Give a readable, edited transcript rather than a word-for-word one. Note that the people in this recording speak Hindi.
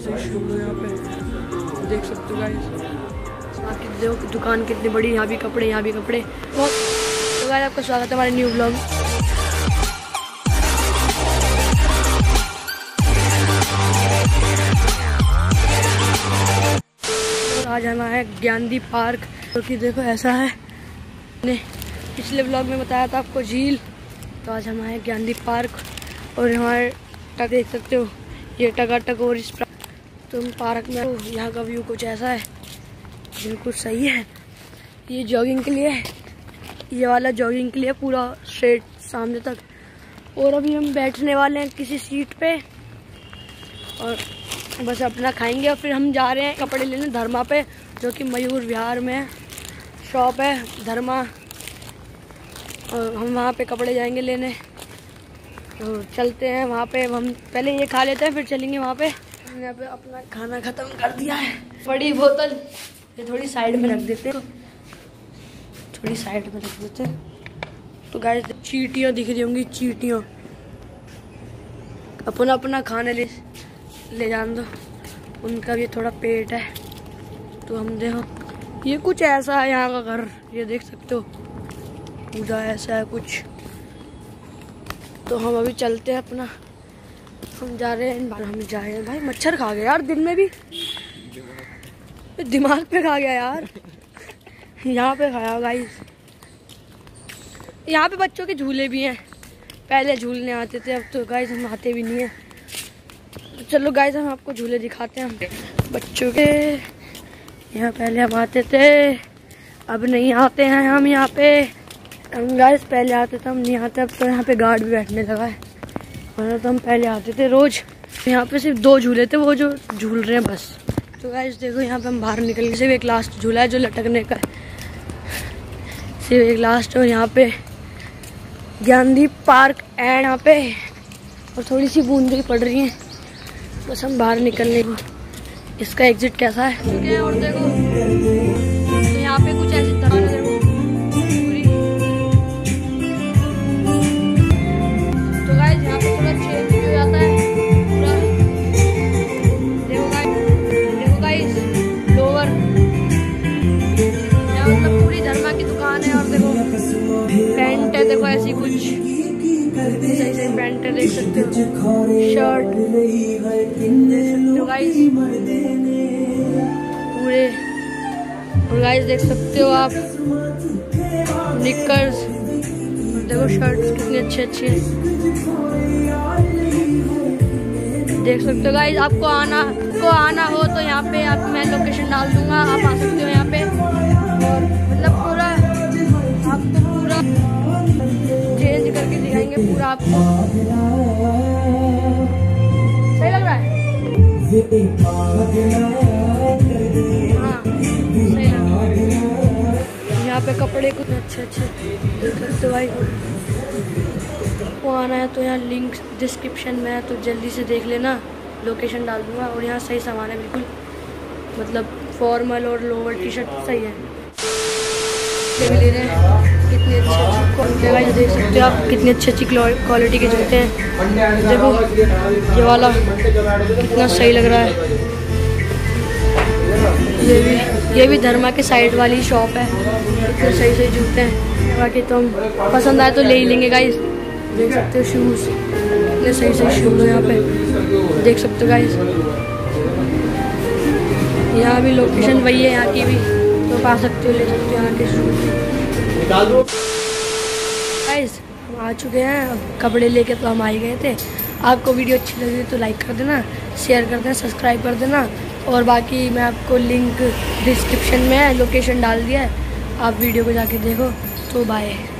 सही शूज है यहाँ पे, देख सकते हो गाइस। बाकी देखो दुकान कितनी बड़ी, यहाँ भी कपड़े, यहाँ भी कपड़े। तो गाइस आपका स्वागत है हमारे न्यू ब्लॉग। आज आना है ज्ञानदीप पार्क, क्योंकि देखो ऐसा है, ने पिछले ब्लॉग में बताया था आपको झील, तो आज हम आए ज्ञानदीप पार्क। और हमारे टक देख सकते हो, ये टकाटक और इस तुम पार्क में यहाँ का व्यू कुछ ऐसा है, बिल्कुल सही है। ये जॉगिंग के लिए, ये वाला जॉगिंग के लिए पूरा स्ट्रेट सामने तक। और अभी हम बैठने वाले हैं किसी सीट पे और बस अपना खाएंगे। और फिर हम जा रहे हैं कपड़े लेने धर्मा पे, जो कि मयूर विहार में शॉप है धर्मा, और हम वहाँ पे कपड़े जाएंगे लेने। तो चलते हैं वहाँ पे, हम पहले ये खा लेते हैं फिर चलेंगे वहाँ पे। हमने यहाँ पे अपना खाना ख़त्म कर दिया है। बड़ी बोतल ये थोड़ी साइड में रख देते हैं, थोड़ी साइड में रख देते हैं। तो गाइस चींटियाँ दिख रही होंगी, चींटियाँ। अपना अपना खाने ले जान दो, उनका भी थोड़ा पेट है। तो हम देखो ये कुछ ऐसा है यहाँ का घर, ये देख सकते हो, पूरा ऐसा है कुछ। तो हम अभी चलते हैं अपना, हम जा रहे हैं, हम जा रहे हैं। भाई मच्छर खा गया यार, दिन में भी दिमाग पे खा गया यार। यहाँ पे खाया गाइस। यहाँ पे बच्चों के झूले भी हैं, पहले झूलने आते थे, अब तो गाइस हम आते भी नहीं है। चलो गाइस हम आपको झूले दिखाते हैं, हम बच्चों के। यहाँ पहले हम आते थे, अब नहीं आते हैं हम यहाँ पे। हम गाइस पहले आते थे, हम नहीं आते अब। तो यहाँ पे गार्ड भी बैठने लगा है, वरना तो हम पहले आते थे रोज। यहाँ पे सिर्फ 2 झूले थे, वो जो झूल रहे हैं बस। तो गाइस देखो यहाँ पे हम बाहर निकल गए, सिर्फ एक लास्ट झूला है जो लटकने का है, सिर्फ एक लास्ट। और यहाँ पे ज्ञानदीप पार्क एंड यहाँ पे, और थोड़ी सी बूंदें पड़ रही हैं, बस हम बाहर निकलने को। इसका एग्जिट कैसा है। और देखो तो यहाँ पे कुछ ऐसी तरह देखो पूरी। तो गाइस यहाँ पे थोड़ा चेंज हो जाता है पूरा। देखो गाइस लोअर, यहाँ मतलब पूरी धर्मा की दुकान है। और देखो पैंट है, देखो ऐसी कुछ सही सही पैंट है, देख सकते हो, शर्ट तो गाइस पूरे। और गाइस देख सकते हो आप निकर्स, देखो शर्ट कितनी अच्छी अच्छी है, देख सकते हो गाइस। आपको आना हो तो यहाँ पे आप, मैं लोकेशन डाल दूंगा, आप आ सकते हो यहाँ पे। और मतलब पूरा आपको पूरा चेंज करके दिखाएंगे पूरा आपको। सही लग रहा है? हाँ सही लग रहा है। यहाँ पे कपड़े कुछ अच्छे देख सकते हो भाई। वो आना है तो यहाँ लिंक डिस्क्रिप्शन में है, तो जल्दी से देख लेना, लोकेशन डाल दूंगा। और यहाँ सही सामान है बिल्कुल, मतलब फॉर्मल और लोअर टी शर्ट सही है। ले रहे हैं कितनी अच्छी क्वालिटी का, देख सकते हो आप कितनी अच्छी क्वालिटी के जूते हैं। देखो ये वाला कितना सही लग रहा है। ये भी धर्मा के साइड वाली शॉप है, कितने सही सही जूते हैं। बाकी तो हम पसंद आए तो ले ही लेंगे गाइस। देख सकते हो शूज़, कितने सही सही शूज़ है यहाँ पे, देख सकते हो गाइस। यहाँ भी लोकेशन वही है यहाँ की भी, तो पा सकते हो, ले सकते हो यहाँ के शूज़। गाइस हम आ चुके हैं, अब कपड़े लेके तो हम आ ही गए थे। आपको वीडियो अच्छी लगी तो लाइक कर देना, शेयर कर देना, सब्सक्राइब कर देना। और बाकी मैं आपको लिंक डिस्क्रिप्शन में लोकेशन डाल दिया है, आप वीडियो को जाके देखो। तो बाय।